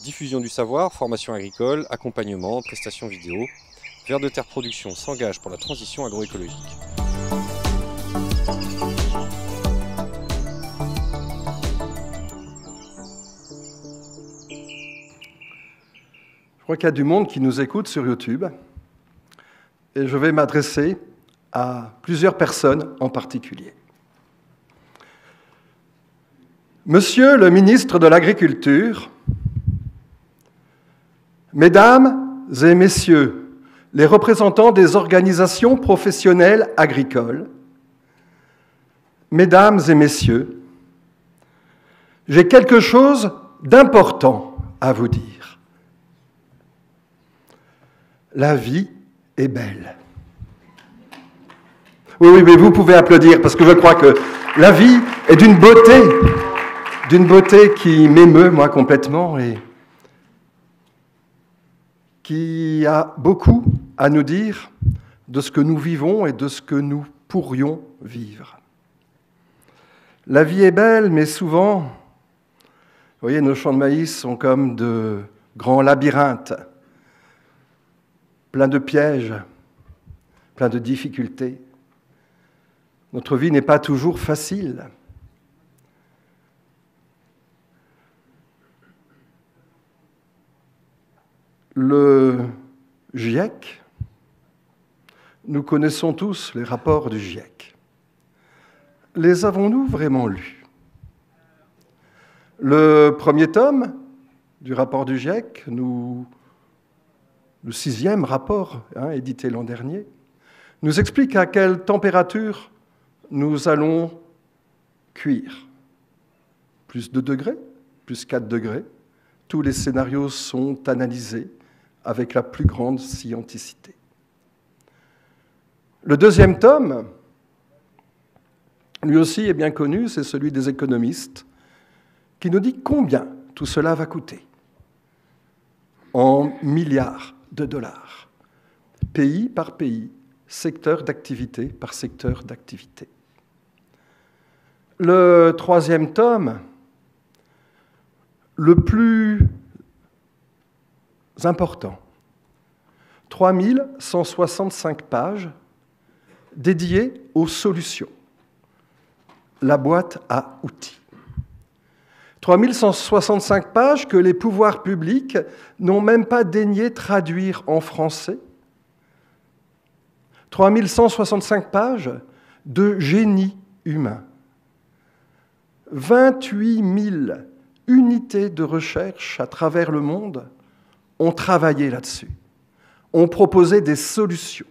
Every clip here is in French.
Diffusion du savoir, formation agricole, accompagnement, prestations vidéo. Vers de Terre Production s'engage pour la transition agroécologique. Je crois qu'il y a du monde qui nous écoute sur YouTube et je vais m'adresser à plusieurs personnes en particulier. Monsieur le ministre de l'Agriculture, Mesdames et Messieurs, les représentants des organisations professionnelles agricoles, Mesdames et Messieurs, j'ai quelque chose d'important à vous dire. La vie est belle. Oui, vous pouvez applaudir parce que je crois que la vie est d'une beauté qui m'émeut, moi, complètement et qui a beaucoup à nous dire de ce que nous vivons et de ce que nous pourrions vivre. La vie est belle, mais souvent, vous voyez, nos champs de maïs sont comme de grands labyrinthes, pleins de pièges, pleins de difficultés. Notre vie n'est pas toujours facile. Le GIEC, nous connaissons tous les rapports du GIEC. Les avons-nous vraiment lus? Le premier tome du rapport du GIEC, le 6e rapport, édité l'an dernier, nous explique à quelle température nous allons cuire. Plus 2 degrés, plus 4 degrés. Tous les scénarios sont analysés avec la plus grande scienticité. Le deuxième tome, lui aussi est bien connu, c'est celui des économistes, qui nous dit combien tout cela va coûter en milliards de dollars, pays par pays, secteur d'activité par secteur d'activité. Le troisième tome, le plus important, 3165 pages dédiées aux solutions, la boîte à outils. 3165 pages que les pouvoirs publics n'ont même pas daigné traduire en français. 3165 pages de génie humain. 28 000 unités de recherche à travers le monde ont travaillé là-dessus, ont proposé des solutions.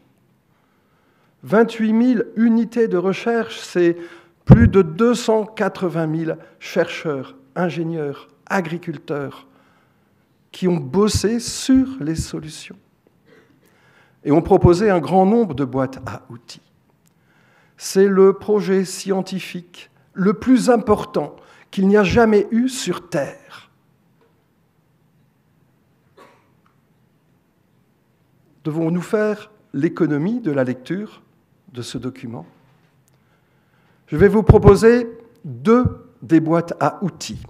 28 000 unités de recherche, c'est plus de 280 000 chercheurs, ingénieurs, agriculteurs qui ont bossé sur les solutions et ont proposé un grand nombre de boîtes à outils. C'est le projet scientifique le plus important qu'il n'y a jamais eu sur Terre. Devons-nous faire l'économie de la lecture de ce document? Je vais vous proposer 2 des boîtes à outils.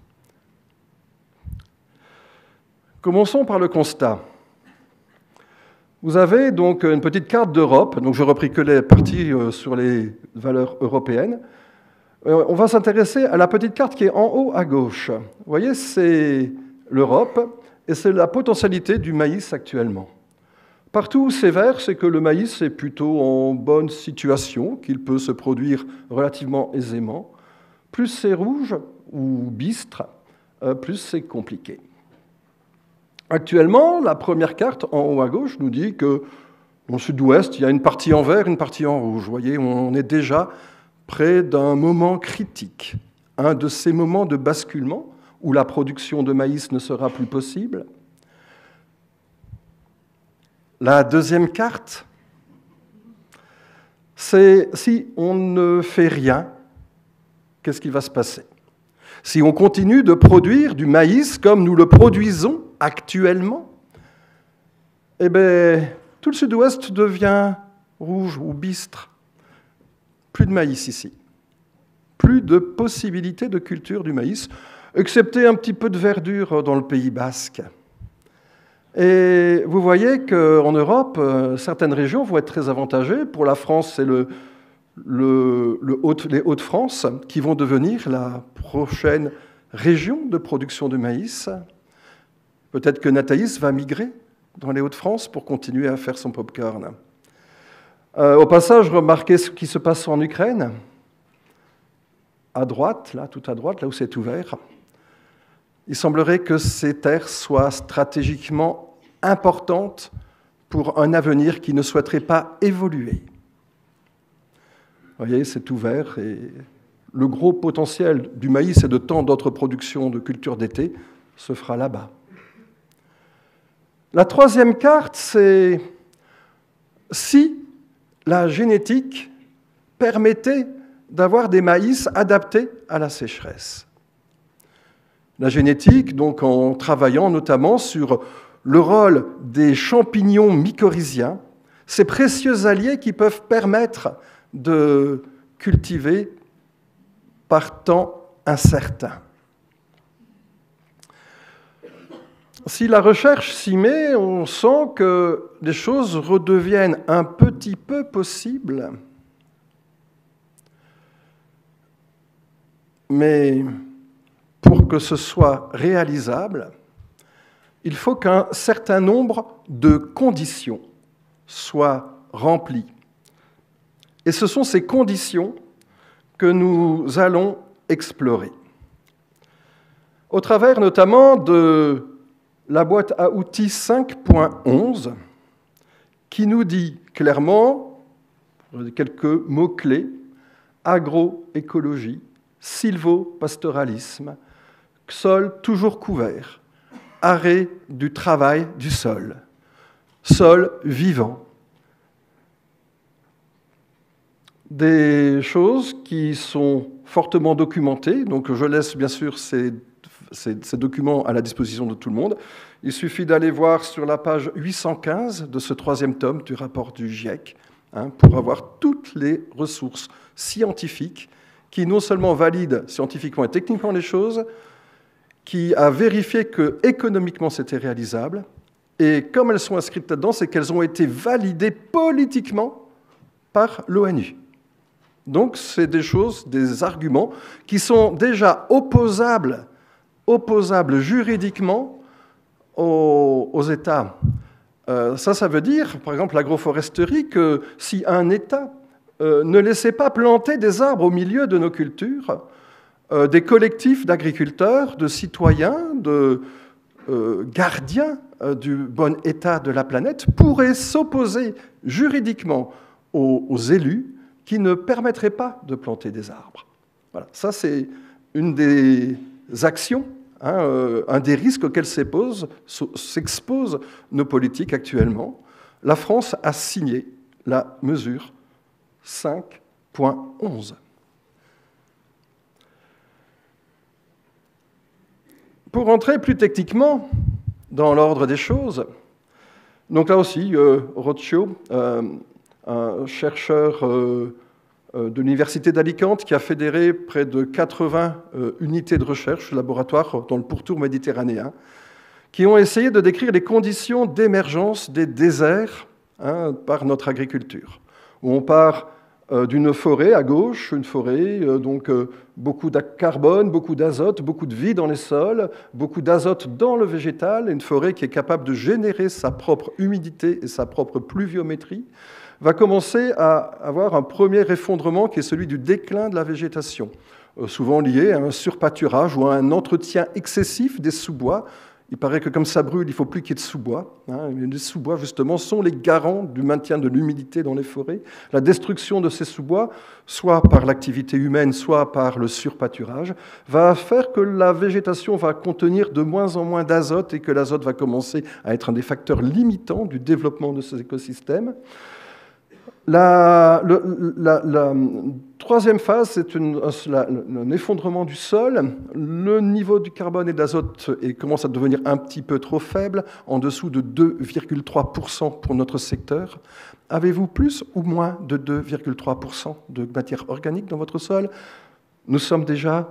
Commençons par le constat. Vous avez donc une petite carte d'Europe, donc je ne repris que les parties sur les valeurs européennes. On va s'intéresser à la petite carte qui est en haut à gauche. Vous voyez, c'est l'Europe et c'est la potentialité du maïs actuellement. Partout où c'est vert, c'est que le maïs est plutôt en bonne situation, qu'il peut se produire relativement aisément. Plus c'est rouge ou bistre, plus c'est compliqué. Actuellement, la première carte en haut à gauche nous dit que dans le sud-ouest, il y a une partie en vert, une partie en rouge. Vous voyez, on est déjà près d'un moment critique, un de ces moments de basculement où la production de maïs ne sera plus possible. La deuxième carte, c'est si on ne fait rien, qu'est-ce qui va se passer? Si on continue de produire du maïs comme nous le produisons actuellement, eh bien, tout le sud-ouest devient rouge ou bistre. Plus de maïs ici. Plus de possibilités de culture du maïs. excepté un petit peu de verdure dans le Pays basque. Et vous voyez qu'en Europe, certaines régions vont être très avantagées. Pour la France, c'est les Hauts-de-France qui vont devenir la prochaine région de production de maïs. Peut-être que Nathaïs va migrer dans les Hauts-de-France pour continuer à faire son pop-corn. Au passage, remarquez ce qui se passe en Ukraine. À droite, là, tout à droite, là où c'est ouvert. Il semblerait que ces terres soient stratégiquement importantes pour un avenir qui ne souhaiterait pas évoluer. Vous voyez, c'est ouvert et le gros potentiel du maïs et de tant d'autres productions de cultures d'été se fera là-bas. La troisième carte, c'est si la génétique permettait d'avoir des maïs adaptés à la sécheresse. La génétique, donc en travaillant notamment sur le rôle des champignons mycorhiziens, ces précieux alliés qui peuvent permettre de cultiver par temps incertain. Si la recherche s'y met, on sent que les choses redeviennent un petit peu possibles. Mais pour que ce soit réalisable, il faut qu'un certain nombre de conditions soient remplies. Et ce sont ces conditions que nous allons explorer. Au travers notamment de la boîte à outils 5.11, qui nous dit clairement, quelques mots-clés, agroécologie, sylvopastoralisme, sol toujours couvert, arrêt du travail du sol, sol vivant. Des choses qui sont fortement documentées, donc je laisse bien sûr ces documents à la disposition de tout le monde. Il suffit d'aller voir sur la page 815 de ce troisième tome du rapport du GIEC pour avoir toutes les ressources scientifiques qui non seulement valide scientifiquement et techniquement les choses, qui a vérifié que économiquement c'était réalisable, et comme elles sont inscrites là-dedans, c'est qu'elles ont été validées politiquement par l'ONU. Donc c'est des choses, des arguments qui sont déjà opposables juridiquement aux États. Ça veut dire, par exemple, l'agroforesterie, que si un État ne laissez pas planter des arbres au milieu de nos cultures, des collectifs d'agriculteurs, de citoyens, de gardiens du bon état de la planète pourraient s'opposer juridiquement aux élus qui ne permettraient pas de planter des arbres. Voilà. Ça, c'est une des actions, un des risques auxquels s'exposent nos politiques actuellement. La France a signé la mesure 5.11. Pour entrer plus techniquement dans l'ordre des choses, donc là aussi, Roccio, un chercheur de l'Université d'Alicante qui a fédéré près de 80 unités de recherche, laboratoires dans le pourtour méditerranéen, qui ont essayé de décrire les conditions d'émergence des déserts par notre agriculture. Où on part d'une forêt à gauche, une forêt, donc beaucoup de carbone, beaucoup d'azote, beaucoup de vie dans les sols, beaucoup d'azote dans le végétal, une forêt qui est capable de générer sa propre humidité et sa propre pluviométrie, va commencer à avoir un premier effondrement qui est celui du déclin de la végétation, souvent lié à un surpâturage ou à un entretien excessif des sous-bois. Il paraît que comme ça brûle, il ne faut plus qu'il y ait de sous-bois. Les sous-bois, justement, sont les garants du maintien de l'humidité dans les forêts. La destruction de ces sous-bois, soit par l'activité humaine, soit par le surpâturage, va faire que la végétation va contenir de moins en moins d'azote et que l'azote va commencer à être un des facteurs limitants du développement de ces écosystèmes. La troisième phase, c'est un effondrement du sol. Le niveau du carbone et de l'azote commence à devenir un petit peu trop faible, en dessous de 2,3% pour notre secteur. Avez-vous plus ou moins de 2,3% de matière organique dans votre sol ?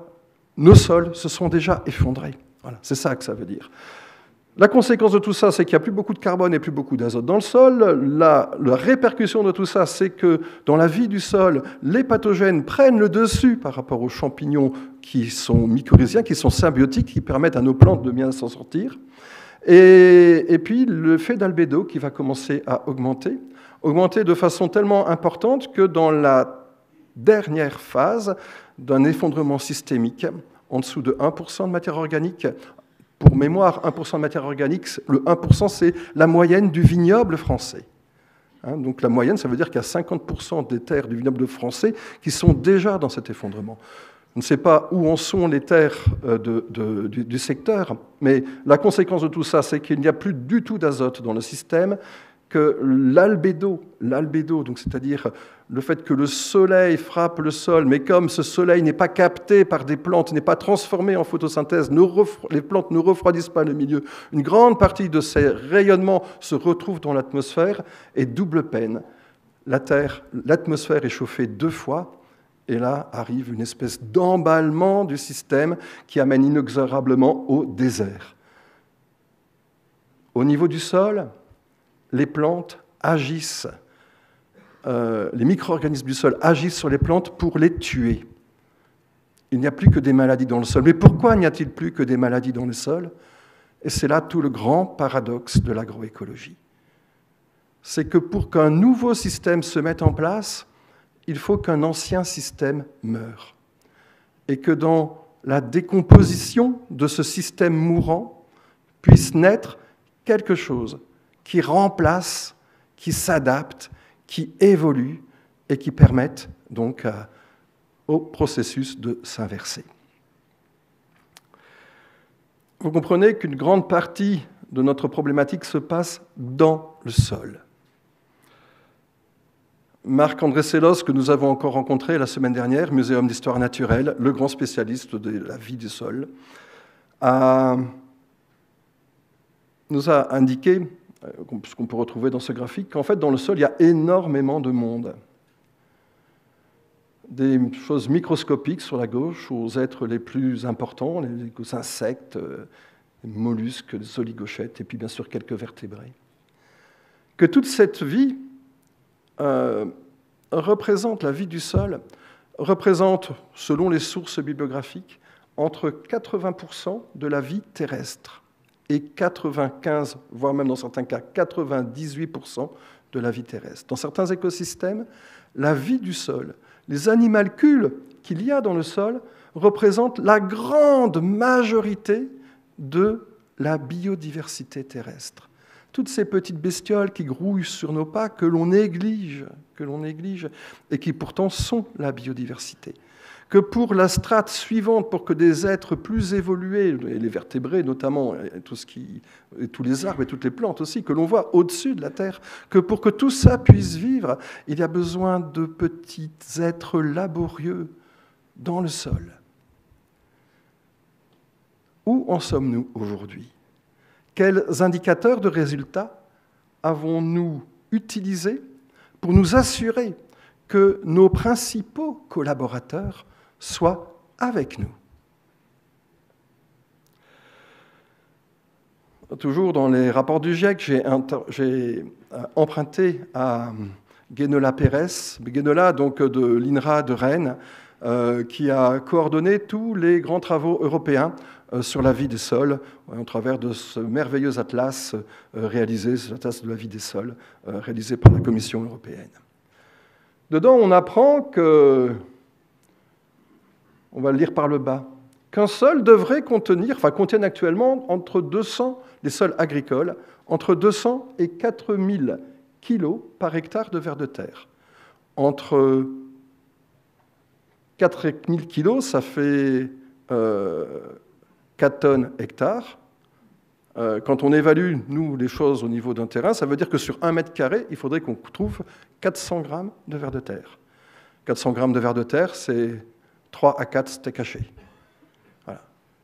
Nous nos sols se sont déjà effondrés. Voilà, c'est ça que ça veut dire. La conséquence de tout ça, c'est qu'il n'y a plus beaucoup de carbone et plus beaucoup d'azote dans le sol. La répercussion de tout ça, c'est que dans la vie du sol, les pathogènes prennent le dessus par rapport aux champignons qui sont mycorhiziens, qui sont symbiotiques, qui permettent à nos plantes de bien s'en sortir. Et puis le fait d'albédo qui va commencer à augmenter de façon tellement importante que dans la dernière phase d'un effondrement systémique, en dessous de 1% de matière organique. Pour mémoire, 1% de matière organique, le 1%, c'est la moyenne du vignoble français. Donc la moyenne, ça veut dire qu'il y a 50% des terres du vignoble français qui sont déjà dans cet effondrement. Je ne sais pas où en sont les terres du secteur, mais la conséquence de tout ça, c'est qu'il n'y a plus du tout d'azote dans le système, que l'albédo, donc c'est-à-dire le fait que le soleil frappe le sol, mais comme ce soleil n'est pas capté par des plantes, n'est pas transformé en photosynthèse, les plantes ne refroidissent pas le milieu, une grande partie de ces rayonnements se retrouve dans l'atmosphère, et double peine. L'atmosphère est chauffée 2 fois, et là arrive une espèce d'emballement du système qui amène inexorablement au désert. Au niveau du sol, les plantes agissent, les micro-organismes du sol agissent sur les plantes pour les tuer. Il n'y a plus que des maladies dans le sol. Mais pourquoi n'y a-t-il plus que des maladies dans le sol? Et c'est là tout le grand paradoxe de l'agroécologie. C'est que pour qu'un nouveau système se mette en place, il faut qu'un ancien système meure. Et que dans la décomposition de ce système mourant puisse naître quelque chose qui remplace, qui s'adapte, qui évolue et qui permette donc au processus de s'inverser. Vous comprenez qu'une grande partie de notre problématique se passe dans le sol. Marc-André Sellos, que nous avons encore rencontré la semaine dernière, Muséum d'histoire naturelle, le grand spécialiste de la vie du sol, nous a indiqué, ce qu'on peut retrouver dans ce graphique, qu'en fait, dans le sol, il y a énormément de monde. Des choses microscopiques sur la gauche, aux êtres les plus importants, les insectes, les mollusques, les oligochètes, et puis bien sûr quelques vertébrés. Que toute cette vie représente, la vie du sol, représente, selon les sources bibliographiques, entre 80% de la vie terrestre et 95, voire même dans certains cas 98% de la vie terrestre. Dans certains écosystèmes, la vie du sol, les animalcules qu'il y a dans le sol représentent la grande majorité de la biodiversité terrestre. Toutes ces petites bestioles qui grouillent sur nos pas, que l'on néglige, et qui pourtant sont la biodiversité. Que pour la strate suivante, pour que des êtres plus évolués, et les vertébrés notamment, et tous les arbres et toutes les plantes aussi, que l'on voit au-dessus de la Terre, que pour que tout ça puisse vivre, il y a besoin de petits êtres laborieux dans le sol. Où en sommes-nous aujourd'hui? Quels indicateurs de résultats avons-nous utilisés pour nous assurer que nos principaux collaborateurs soient avec nous? Toujours dans les rapports du GIEC, j'ai emprunté à Guénola Pérez, Guénola donc de l'INRA de Rennes, qui a coordonné tous les grands travaux européens sur la vie des sols, au travers de ce merveilleux atlas réalisé, l'atlas de la vie des sols, réalisé par la Commission européenne. Dedans, on apprend que, on va le lire par le bas, qu'un sol devrait contienne actuellement entre 200, les sols agricoles, entre 200 et 4000 kilos par hectare de vers de terre. Entre 4000 kilos, ça fait 4 tonnes hectare. Quand on évalue, nous, les choses au niveau d'un terrain, ça veut dire que sur 1 mètre carré, il faudrait qu'on trouve 400 grammes de vers de terre. 400 grammes de vers de terre, c'est 3 à 4 steaks hachés. Voilà.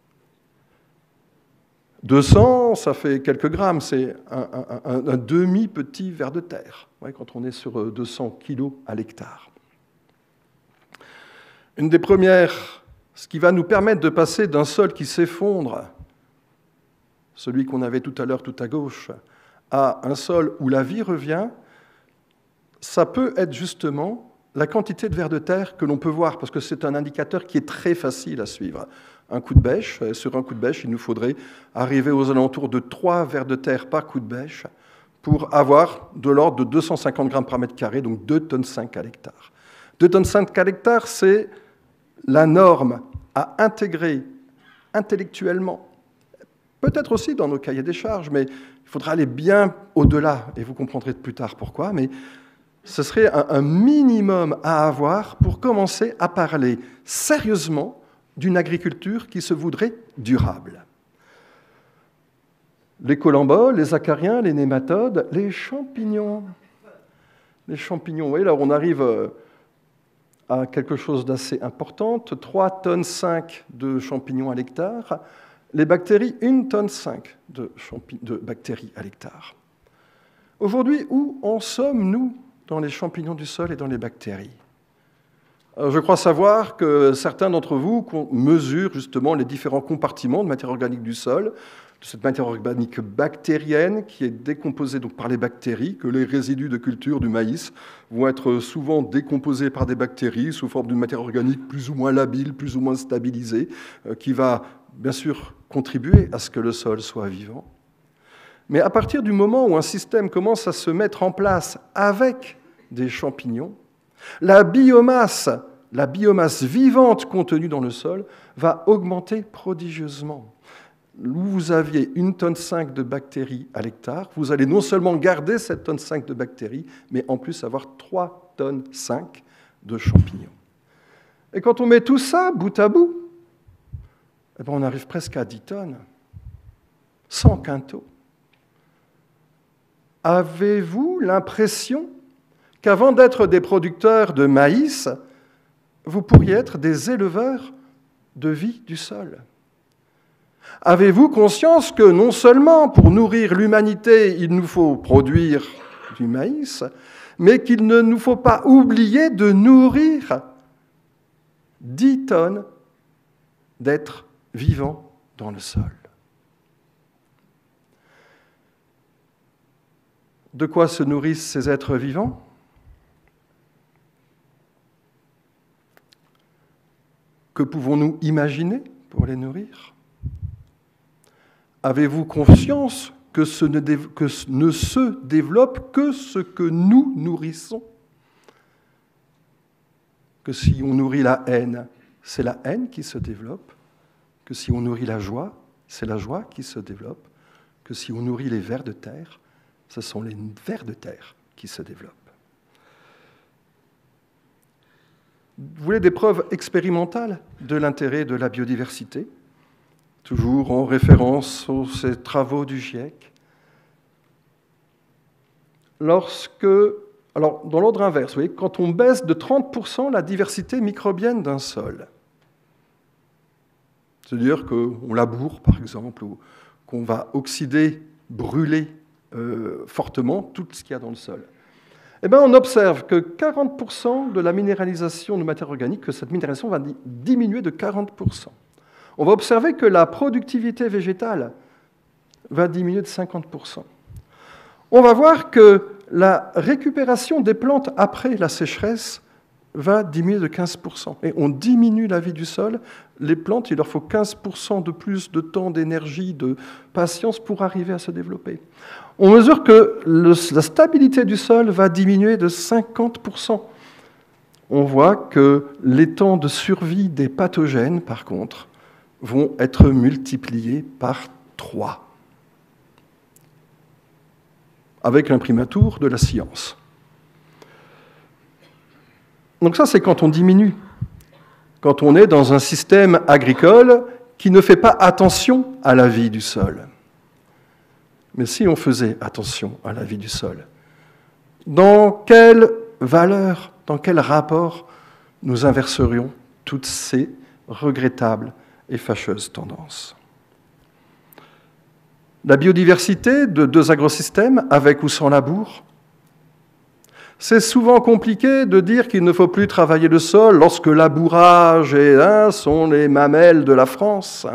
200, ça fait quelques grammes, c'est un demi-petit vers de terre, quand on est sur 200 kilos à l'hectare. Une des premières ce qui va nous permettre de passer d'un sol qui s'effondre, celui qu'on avait tout à l'heure tout à gauche, à un sol où la vie revient, ça peut être justement la quantité de vers de terre que l'on peut voir, parce que c'est un indicateur qui est très facile à suivre. Un coup de bêche, sur un coup de bêche, il nous faudrait arriver aux alentours de 3 vers de terre par coup de bêche pour avoir de l'ordre de 250 grammes par mètre carré, donc 2,5 tonnes à l'hectare. 2,5 tonnes à l'hectare, c'est la norme à intégrer intellectuellement, peut-être aussi dans nos cahiers des charges, mais il faudra aller bien au-delà, et vous comprendrez plus tard pourquoi, mais ce serait un minimum à avoir pour commencer à parler sérieusement d'une agriculture qui se voudrait durable. Les collemboles, les acariens, les nématodes, les champignons. Les champignons, vous voyez, là on arrive à quelque chose d'assez important, 3,5 tonnes de champignons à l'hectare. Les bactéries, 1,5 tonne de bactéries à l'hectare. Aujourd'hui, où en sommes-nous dans les champignons du sol et dans les bactéries? Je crois savoir que certains d'entre vous mesurent justement les différents compartiments de matière organique du sol, de cette matière organique bactérienne qui est décomposée donc par les bactéries, que les résidus de culture du maïs vont être souvent décomposés par des bactéries sous forme d'une matière organique plus ou moins labile, plus ou moins stabilisée, qui va bien sûr contribuer à ce que le sol soit vivant. Mais à partir du moment où un système commence à se mettre en place avec des champignons, la biomasse vivante contenue dans le sol va augmenter prodigieusement. Où vous aviez 1,5 tonne de bactéries à l'hectare, vous allez non seulement garder cette 1,5 tonne de bactéries, mais en plus avoir 3,5 tonnes de champignons. Et quand on met tout ça bout à bout, eh bien on arrive presque à 10 tonnes, 100 quintaux. Avez-vous l'impression qu'avant d'être des producteurs de maïs, vous pourriez être des éleveurs de vie du sol? Avez-vous conscience que non seulement pour nourrir l'humanité, il nous faut produire du maïs, mais qu'il ne nous faut pas oublier de nourrir 10 tonnes d'êtres vivants dans le sol? De quoi se nourrissent ces êtres vivants? Que pouvons-nous imaginer pour les nourrir? Avez-vous conscience que ne se développe que ce que nous nourrissons? Que si on nourrit la haine, c'est la haine qui se développe. Que si on nourrit la joie, c'est la joie qui se développe. Que si on nourrit les vers de terre, ce sont les vers de terre qui se développent. Vous voulez des preuves expérimentales de l'intérêt de la biodiversité? Toujours en référence aux ces travaux du GIEC. Alors, dans l'ordre inverse, vous voyez, quand on baisse de 30% la diversité microbienne d'un sol, c'est-à-dire qu'on laboure, par exemple, ou qu'on va oxyder, brûler fortement tout ce qu'il y a dans le sol, eh bien, on observe que 40% de la minéralisation de matière organique, que cette minéralisation va diminuer de 40%. On va observer que la productivité végétale va diminuer de 50%. On va voir que la récupération des plantes après la sécheresse va diminuer de 15%. Et on diminue la vie du sol. Les plantes, il leur faut 15% de plus de temps, d'énergie, de patience pour arriver à se développer. On mesure que la stabilité du sol va diminuer de 50%. On voit que les temps de survie des pathogènes, par contre, vont être multipliés par 3, avec l'imprimatur de la science. Donc ça, c'est quand on diminue, quand on est dans un système agricole qui ne fait pas attention à la vie du sol. Mais si on faisait attention à la vie du sol, dans quelle valeur, dans quel rapport nous inverserions toutes ces regrettables et fâcheuses tendances? La biodiversité de 2 agrosystèmes, avec ou sans labour, C'est souvent compliqué de dire qu'il ne faut plus travailler le sol lorsque labourage sont les mamelles de la France.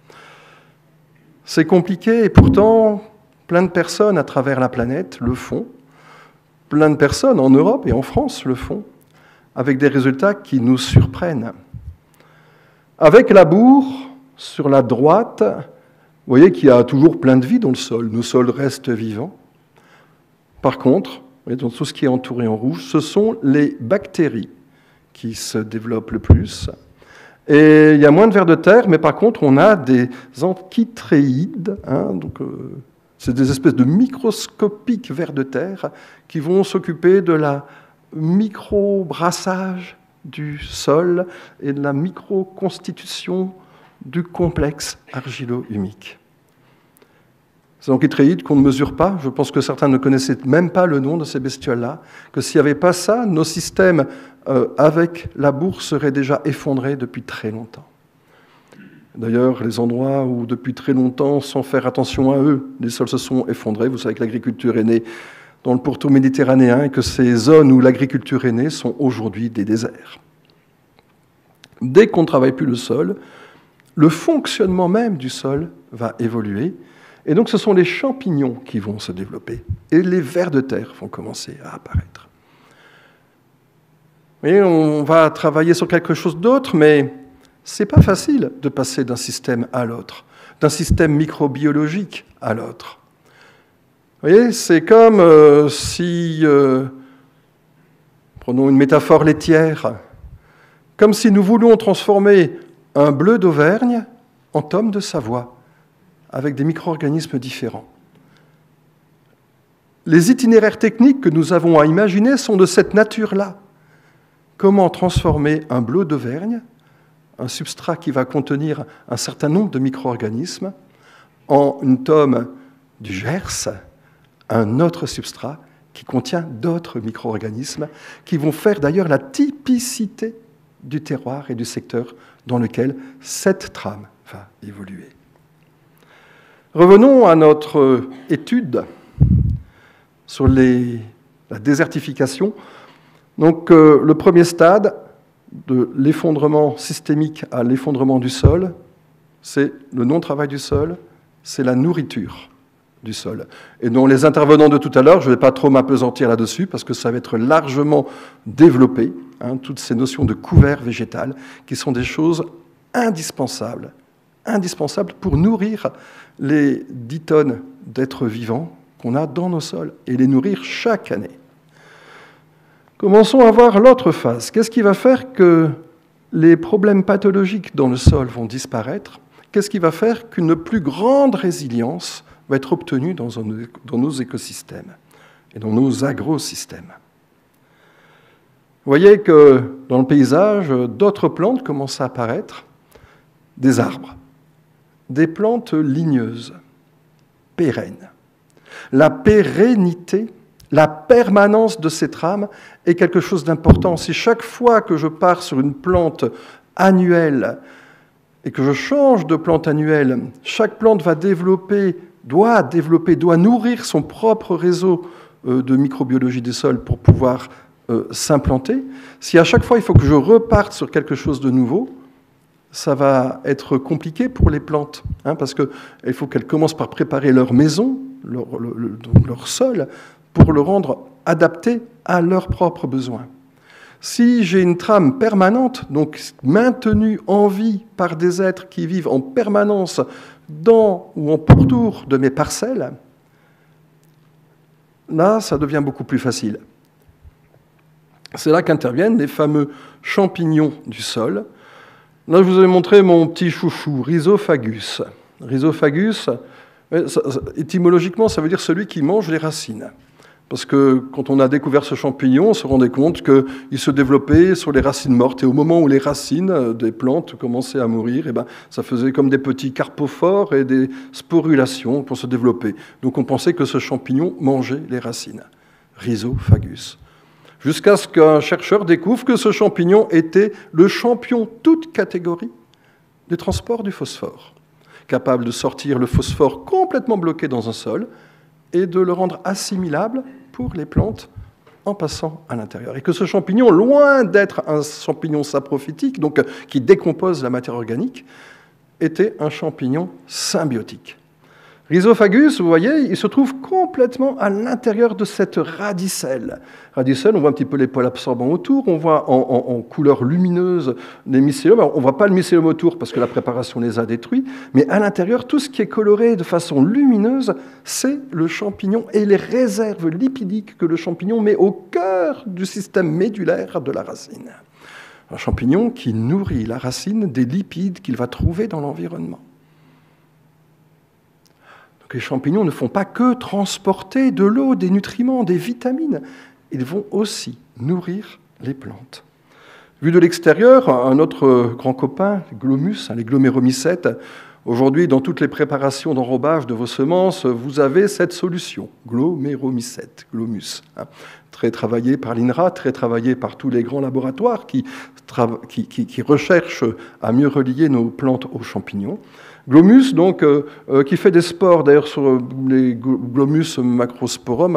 C'est compliqué et pourtant, plein de personnes à travers la planète le font. Plein de personnes en Europe et en France le font, avec des résultats qui nous surprennent. Avec labour, sur la droite, vous voyez qu'il y a toujours plein de vie dans le sol. Nos sols restent vivants. Par contre, dans tout ce qui est entouré en rouge, ce sont les bactéries qui se développent le plus. Et il y a moins de vers de terre, mais par contre, on a des amphitrhéides, c'est des espèces de microscopiques vers de terre qui vont s'occuper de la micro-brassage du sol et de la micro-constitution du complexe argilo-humique. Ces amphitrhéides qu'on ne mesure pas, je pense que certains ne connaissaient même pas le nom de ces bestioles-là, que s'il n'y avait pas ça, nos systèmes avec labour seraient déjà effondrés depuis très longtemps. D'ailleurs, les endroits où depuis très longtemps, sans faire attention à eux, les sols se sont effondrés, vous savez que l'agriculture est née dans le pourtour méditerranéen et que ces zones où l'agriculture est née sont aujourd'hui des déserts. Dès qu'on ne travaille plus le sol, le fonctionnement même du sol va évoluer. Et donc, ce sont les champignons qui vont se développer. Et les vers de terre vont commencer à apparaître. Et on va travailler sur quelque chose d'autre, mais ce n'est pas facile de passer d'un système à l'autre, d'un système microbiologique à l'autre. Vous voyez, c'est comme si, prenons une métaphore laitière, comme si nous voulions transformer un bleu d'Auvergne en tome de Savoie, avec des micro-organismes différents. Les itinéraires techniques que nous avons à imaginer sont de cette nature-là. Comment transformer un bleu d'Auvergne, un substrat qui va contenir un certain nombre de micro-organismes, en une tome du Gers, un autre substrat qui contient d'autres micro-organismes qui vont faire d'ailleurs la typicité du terroir et du secteur dans lequel cette trame va évoluer. Revenons à notre étude sur la désertification. Donc, le premier stade de l'effondrement systémique à l'effondrement du sol, c'est le non-travail du sol, c'est la nourriture du sol. Et dont les intervenants de tout à l'heure, je ne vais pas trop m'appesantir là-dessus, parce que ça va être largement développé, toutes ces notions de couvert végétal, qui sont des choses indispensables pour nourrir les 10 tonnes d'êtres vivants qu'on a dans nos sols, et les nourrir chaque année. Commençons à voir l'autre phase. Qu'est-ce qui va faire que les problèmes pathologiques dans le sol vont disparaître? Qu'est-ce qui va faire qu'une plus grande résilience va être obtenue dans nos écosystèmes et dans nos agrosystèmes? Vous voyez que dans le paysage, d'autres plantes commencent à apparaître, des arbres, des plantes ligneuses, pérennes. La pérennité, la permanence de ces trames est quelque chose d'important. Si chaque fois que je pars sur une plante annuelle et que je change de plante annuelle, chaque plante doit nourrir son propre réseau de microbiologie des sols pour pouvoir s'implanter. Si à chaque fois il faut que je reparte sur quelque chose de nouveau, ça va être compliqué pour les plantes, parce qu'il faut qu'elles commencent par préparer leur maison, leur sol, pour le rendre adapté à leurs propres besoins. Si j'ai une trame permanente, donc maintenue en vie par des êtres qui vivent en permanence dans ou en pourtour de mes parcelles, là, ça devient beaucoup plus facile. C'est là qu'interviennent les fameux champignons du sol. Là, je vous ai montré mon petit chouchou, Rhizophagus. Rhizophagus, étymologiquement, ça veut dire celui qui mange les racines. Parce que quand on a découvert ce champignon, on se rendait compte qu'il se développait sur les racines mortes. Et au moment où les racines des plantes commençaient à mourir, ça faisait comme des petits carpophores et des sporulations pour se développer. Donc on pensait que ce champignon mangeait les racines. Rhizophagus. Jusqu'à ce qu'un chercheur découvre que ce champignon était le champion toute catégorie du transport du phosphore, capable de sortir le phosphore complètement bloqué dans un sol et de le rendre assimilable pour les plantes en passant à l'intérieur. Et que ce champignon, loin d'être un champignon saprophytique, donc qui décompose la matière organique, était un champignon symbiotique. Rhizophagus, vous voyez, il se trouve complètement à l'intérieur de cette radicelle. Radicelle, on voit un petit peu les poils absorbants autour, on voit en couleur lumineuse les mycéliums. Alors, on ne voit pas le mycélium autour parce que la préparation les a détruits, mais à l'intérieur, tout ce qui est coloré de façon lumineuse, c'est le champignon et les réserves lipidiques que le champignon met au cœur du système médulaire de la racine. Un champignon qui nourrit la racine des lipides qu'il va trouver dans l'environnement. Les champignons ne font pas que transporter de l'eau, des nutriments, des vitamines. Ils vont aussi nourrir les plantes. Vu de l'extérieur, un autre grand copain, Glomus, les gloméromycètes, aujourd'hui, dans toutes les préparations d'enrobage de vos semences, vous avez cette solution, gloméromycète, Glomus. Très travaillé par l'INRA, très travaillé par tous les grands laboratoires qui recherchent à mieux relier nos plantes aux champignons. Glomus, donc, qui fait des spores, d'ailleurs, sur les Glomus macrosporum,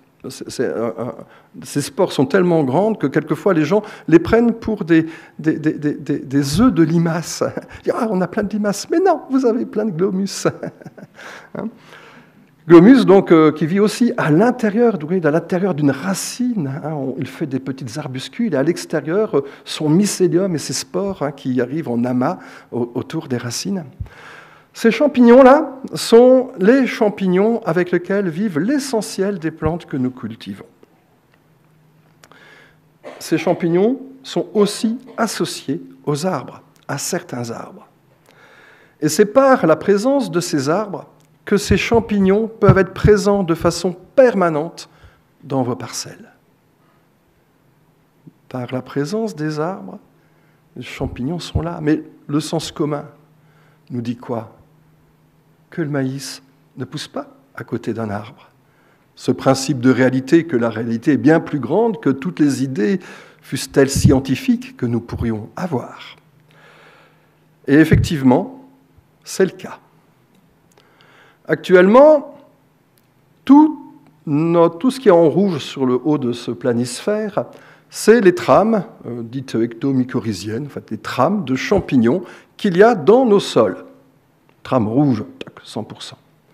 ces spores sont tellement grandes que quelquefois les gens les prennent pour des œufs de limaces. Ah, on a plein de limaces, mais non, vous avez plein de Glomus. Glomus, donc, qui vit aussi à l'intérieur d'une racine. Il fait des petites arbuscules, et à l'extérieur, son mycélium et ses spores qui arrivent en amas autour des racines. Ces champignons-là sont les champignons avec lesquels vivent l'essentiel des plantes que nous cultivons. Ces champignons sont aussi associés aux arbres, à certains arbres. Et c'est par la présence de ces arbres que ces champignons peuvent être présents de façon permanente dans vos parcelles. Par la présence des arbres, les champignons sont là. Mais le sens commun nous dit quoi? Que le maïs ne pousse pas à côté d'un arbre. Ce principe de réalité, que la réalité est bien plus grande que toutes les idées, fussent-elles scientifiques, que nous pourrions avoir. Et effectivement, c'est le cas. Actuellement, tout ce qui est en rouge sur le haut de ce planisphère, c'est les trames, dites ectomycorhiziennes, en fait, les trames de champignons qu'il y a dans nos sols. Trames rouges, 100%.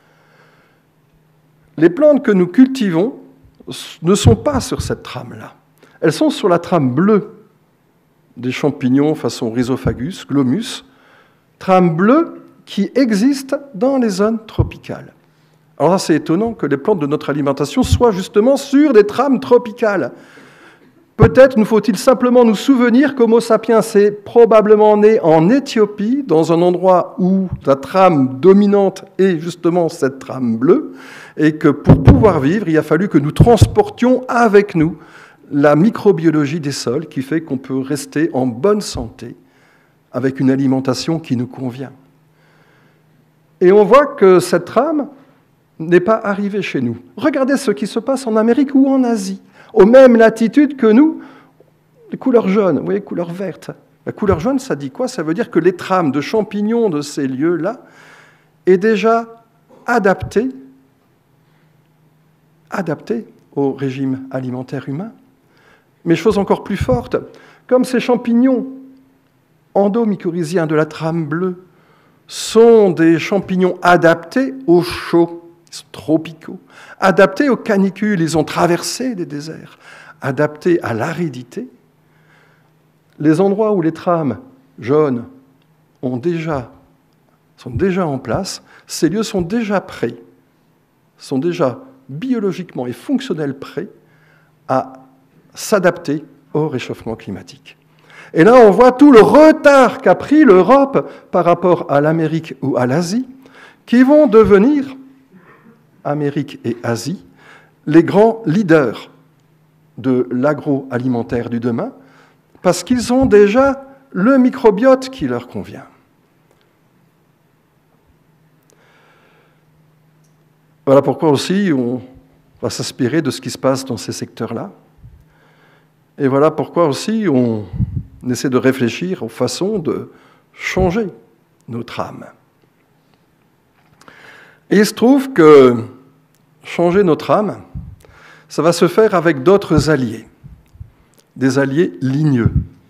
Les plantes que nous cultivons ne sont pas sur cette trame-là. Elles sont sur la trame bleue des champignons façon Rhizophagus, Glomus, trame bleue qui existe dans les zones tropicales. Alors c'est étonnant que les plantes de notre alimentation soient justement sur des trames tropicales. Peut-être nous faut-il simplement nous souvenir qu'Homo sapiens est probablement né en Éthiopie, dans un endroit où la trame dominante est justement cette trame bleue, et que pour pouvoir vivre, il a fallu que nous transportions avec nous la microbiologie des sols, qui fait qu'on peut rester en bonne santé avec une alimentation qui nous convient. Et on voit que cette trame n'est pas arrivée chez nous. Regardez ce qui se passe en Amérique ou en Asie. Aux mêmes latitudes que nous, les couleurs jaunes, vous voyez, couleur verte. La couleur jaune, ça dit quoi? Ça veut dire que les trames de champignons de ces lieux-là est déjà adaptée au régime alimentaire humain. Mais chose encore plus forte, comme ces champignons endomycorhiziens de la trame bleue sont des champignons adaptés au chaud, ils sont tropicaux, adaptés aux canicules, ils ont traversé des déserts, adaptés à l'aridité. Les endroits où les trames jaunes sont déjà en place, ces lieux sont déjà prêts, sont déjà biologiquement et fonctionnels prêts à s'adapter au réchauffement climatique. Et là, on voit tout le retard qu'a pris l'Europe par rapport à l'Amérique ou à l'Asie, qui vont devenir, Amérique et Asie, les grands leaders de l'agroalimentaire du demain, parce qu'ils ont déjà le microbiote qui leur convient. Voilà pourquoi aussi on va s'inspirer de ce qui se passe dans ces secteurs-là. Et voilà pourquoi aussi on essaie de réfléchir aux façons de changer notre âme. Et il se trouve que changer notre âme, Ça va se faire avec d'autres alliés, des alliés ligneux.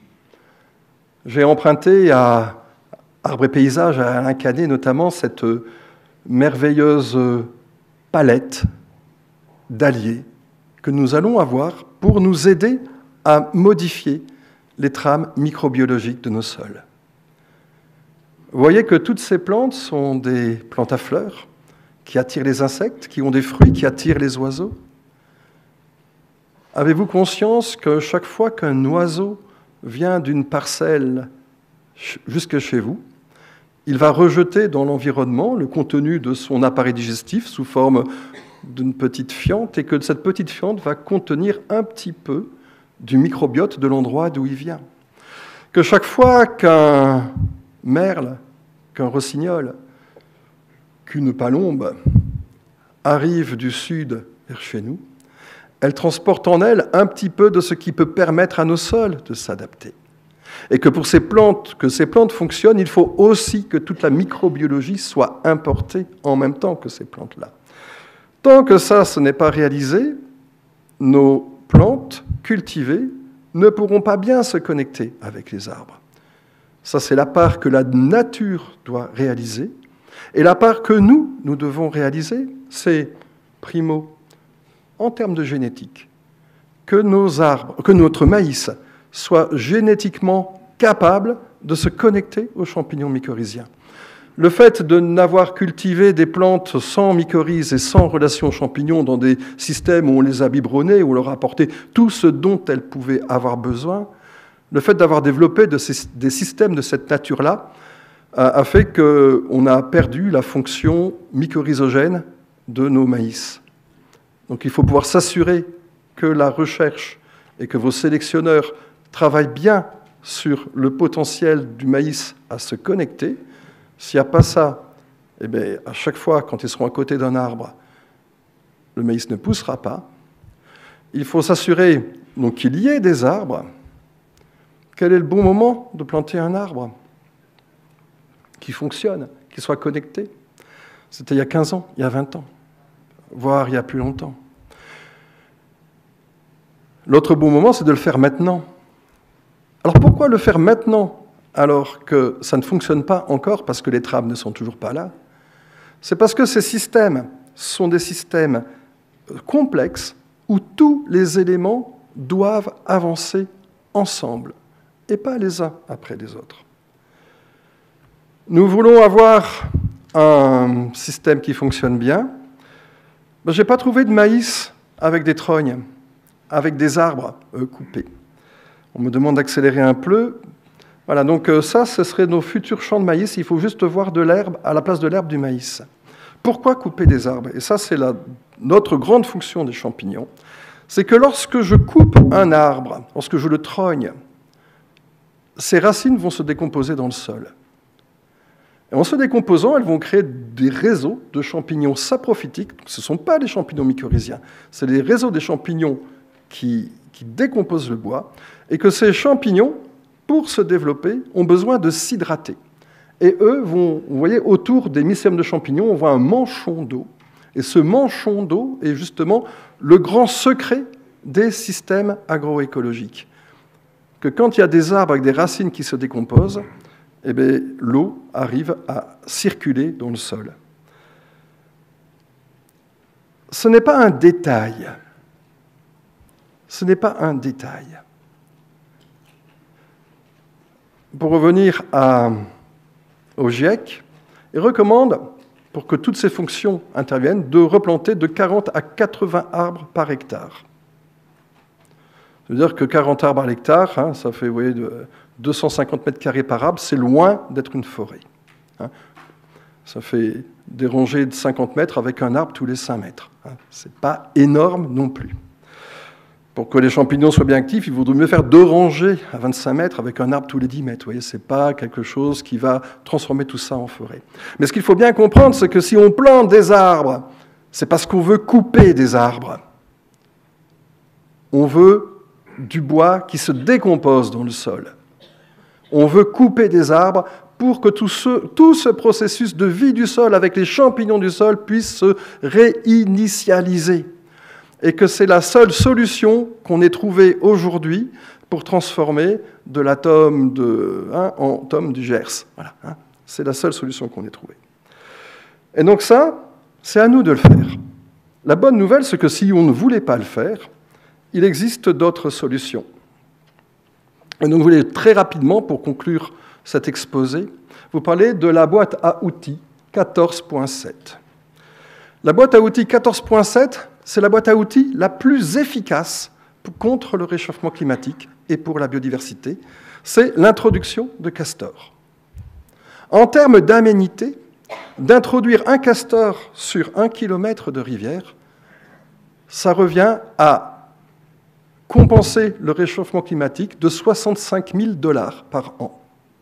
J'ai emprunté à Arbres et Paysages, à Alain Canet notamment, cette merveilleuse palette d'alliés que nous allons avoir pour nous aider à modifier les trames microbiologiques de nos sols. Vous voyez que toutes ces plantes sont des plantes à fleurs qui attirent les insectes, qui ont des fruits, qui attirent les oiseaux. Avez-vous conscience que chaque fois qu'un oiseau vient d'une parcelle jusque chez vous, il va rejeter dans l'environnement le contenu de son appareil digestif sous forme d'une petite fiente et que cette petite fiente va contenir un petit peu du microbiote de l'endroit d'où il vient. Que chaque fois qu'un merle, qu'un rossignol, qu'une palombe arrive du sud vers chez nous, elle transporte en elle un petit peu de ce qui peut permettre à nos sols de s'adapter. Et que pour que ces plantes fonctionnent, il faut aussi que toute la microbiologie soit importée en même temps que ces plantes-là. Tant que ça, ce n'est pas réalisé, nos plantes cultivées ne pourront pas bien se connecter avec les arbres. Ça, c'est la part que la nature doit réaliser. Et la part que nous devons réaliser, c'est, primo, en termes de génétique, que notre maïs soit génétiquement capable de se connecter aux champignons mycorhiziens. Le fait de n'avoir cultivé des plantes sans mycorhizes et sans relation aux champignons dans des systèmes où on les a biberonnés, où on leur a apporté tout ce dont elles pouvaient avoir besoin, le fait d'avoir développé des systèmes de cette nature-là a fait qu'on a perdu la fonction mycorhizogène de nos maïs. Donc il faut pouvoir s'assurer que la recherche et que vos sélectionneurs travaillent bien sur le potentiel du maïs à se connecter. S'il n'y a pas ça, eh bien, à chaque fois, quand ils seront à côté d'un arbre, le maïs ne poussera pas. Il faut s'assurer donc qu'il y ait des arbres. Quel est le bon moment de planter un arbre qui fonctionne, qui soit connecté? C'était il y a 15 ans, il y a 20 ans, voire il y a plus longtemps. L'autre bon moment, c'est de le faire maintenant. Alors pourquoi le faire maintenant alors que ça ne fonctionne pas encore parce que les trames ne sont toujours pas là? C'est parce que ces systèmes sont des systèmes complexes où tous les éléments doivent avancer ensemble et pas les uns après les autres. Nous voulons avoir un système qui fonctionne bien. Je n'ai pas trouvé de maïs avec des trognes, avec des arbres coupés. On me demande d'accélérer un peu. Voilà, donc ça, ce serait nos futurs champs de maïs. Il faut juste voir de l'herbe à la place de l'herbe du maïs. Pourquoi couper des arbres? Et ça, c'est notre grande fonction des champignons. C'est que lorsque je coupe un arbre, lorsque je le trogne, ses racines vont se décomposer dans le sol. Et en se décomposant, elles vont créer des réseaux de champignons saprophytiques. Ce ne sont pas des champignons mycorhiziens, c'est des réseaux des champignons qui décomposent le bois, et que ces champignons, pour se développer, ont besoin de s'hydrater. Et eux vont, vous voyez, autour des mycéliums de champignons, on voit un manchon d'eau. Et ce manchon d'eau est justement le grand secret des systèmes agroécologiques. Que quand il y a des arbres avec des racines qui se décomposent, eh bien, l'eau arrive à circuler dans le sol. Ce n'est pas un détail. Ce n'est pas un détail. Pour revenir au GIEC, il recommande, pour que toutes ces fonctions interviennent, de replanter de 40 à 80 arbres par hectare. C'est-à-dire que 40 arbres à l'hectare, ça fait, vous voyez, 250 mètres carrés par arbre, c'est loin d'être une forêt. Ça fait des rangées de 50 mètres avec un arbre tous les 5 mètres. Ce n'est pas énorme non plus. Pour que les champignons soient bien actifs, il vaudrait mieux faire 2 rangées à 25 mètres avec un arbre tous les 10 mètres. Vous voyez, ce n'est pas quelque chose qui va transformer tout ça en forêt. Mais ce qu'il faut bien comprendre, c'est que si on plante des arbres, c'est parce qu'on veut couper des arbres. On veut du bois qui se décompose dans le sol. On veut couper des arbres pour que tout ce processus de vie du sol avec les champignons du sol puisse se réinitialiser. et que c'est la seule solution qu'on ait trouvée aujourd'hui pour transformer de l'atome en atome du Gers. Voilà, hein. C'est la seule solution qu'on ait trouvée. Et donc ça, c'est à nous de le faire. La bonne nouvelle, c'est que si on ne voulait pas le faire, il existe d'autres solutions. Et donc je voulais très rapidement, pour conclure cet exposé, vous parler de la boîte à outils 14.7. La boîte à outils 14.7, c'est la boîte à outils la plus efficace contre le réchauffement climatique et pour la biodiversité. C'est l'introduction de castors. En termes d'aménité, d'introduire un castor sur 1 km de rivière, ça revient à compenser le réchauffement climatique de 65 000 $ par an.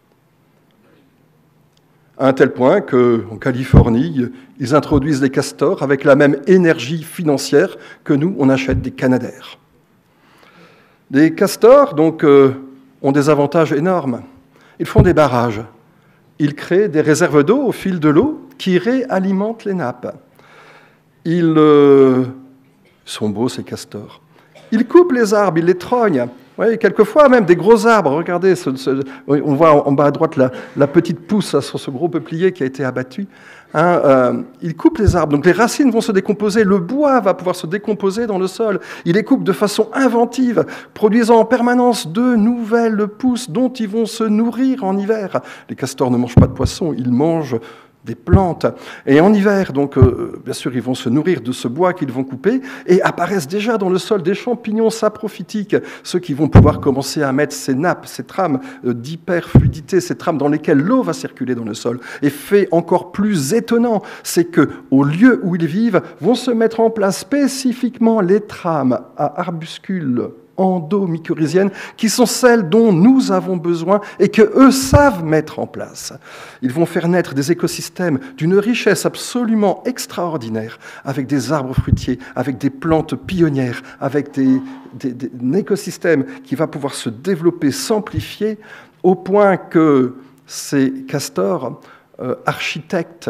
À un tel point qu'en Californie, ils introduisent des castors avec la même énergie financière que nous, on achète des canadaires. Les castors donc, ont des avantages énormes. Ils font des barrages. Ils créent des réserves d'eau au fil de l'eau qui réalimentent les nappes. Ils sont beaux, ces castors. Ils coupent les arbres, ils les trognent. Oui, quelquefois même des gros arbres. Regardez, on voit en bas à droite la petite pousse sur ce gros peuplier qui a été abattu. Hein, ils coupent les arbres, donc les racines vont se décomposer, le bois va pouvoir se décomposer dans le sol. Ils les coupent de façon inventive, produisant en permanence de nouvelles pousses dont ils vont se nourrir en hiver. Les castors ne mangent pas de poissons, ils mangent des plantes. Et en hiver, donc, bien sûr, ils vont se nourrir de ce bois qu'ils vont couper et apparaissent déjà dans le sol des champignons saprophytiques, ceux qui vont pouvoir commencer à mettre ces nappes, ces trames d'hyperfluidité, ces trames dans lesquelles l'eau va circuler dans le sol. Et fait encore plus étonnant, c'est qu'au lieu où ils vivent, vont se mettre en place spécifiquement les trames à arbuscules endomycorhiziennes, qui sont celles dont nous avons besoin et que eux savent mettre en place. Ils vont faire naître des écosystèmes d'une richesse absolument extraordinaire, avec des arbres fruitiers, avec des plantes pionnières, avec un écosystème qui va pouvoir se développer, s'amplifier, au point que ces castors, architectes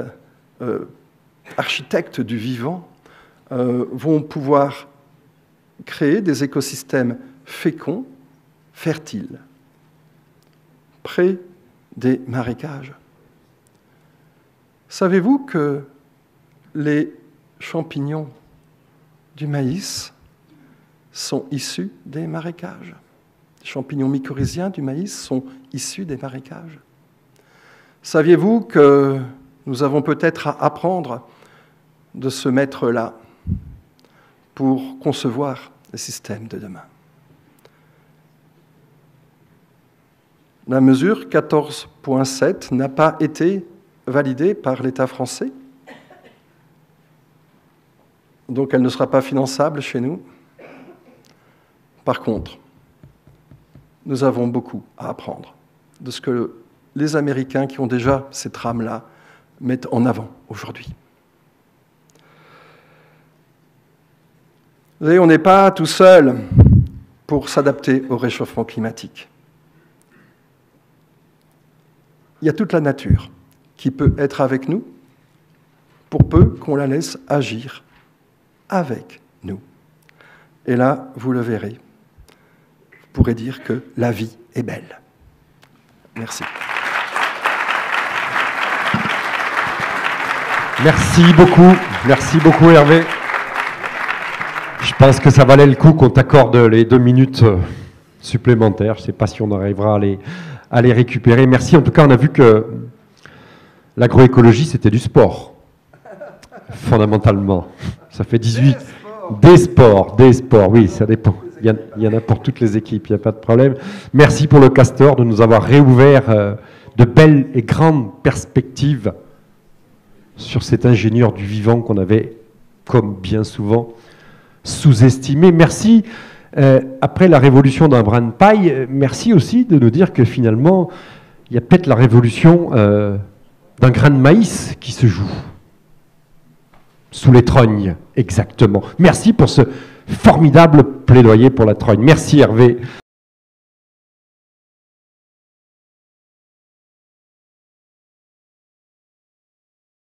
du vivant, vont pouvoir créer des écosystèmes féconds, fertiles, près des marécages. Savez-vous que les champignons du maïs sont issus des marécages? Les champignons mycorhiziens du maïs sont issus des marécages. Saviez-vous que nous avons peut-être à apprendre de ce maître-là pour concevoir le système de demain? La mesure 14.7 n'a pas été validée par l'État français, donc elle ne sera pas finançable chez nous. Par contre, nous avons beaucoup à apprendre de ce que les Américains qui ont déjà ces trames-là mettent en avant aujourd'hui. Vous savez, on n'est pas tout seul pour s'adapter au réchauffement climatique. Il y a toute la nature qui peut être avec nous, pour peu qu'on la laisse agir avec nous. Et là, vous le verrez, vous pourrez dire que la vie est belle. Merci. Merci beaucoup Hervé. Je pense que ça valait le coup qu'on t'accorde les 2 minutes supplémentaires. Je ne sais pas si on arrivera à les récupérer. Merci. En tout cas, on a vu que l'agroécologie, c'était du sport, fondamentalement. Ça fait 18... Des sports, oui, ça dépend. Il y en a pour toutes les équipes, il n'y a pas de problème. Merci pour le Castor de nous avoir réouvert de belles et grandes perspectives sur cet ingénieur du vivant qu'on avait, comme bien souvent, sous-estimé. Merci, après la révolution d'un brin de paille, merci aussi de nous dire que finalement, il y a peut-être la révolution d'un grain de maïs qui se joue. Sous les trognes, exactement. Merci pour ce formidable plaidoyer pour la trogne. Merci Hervé.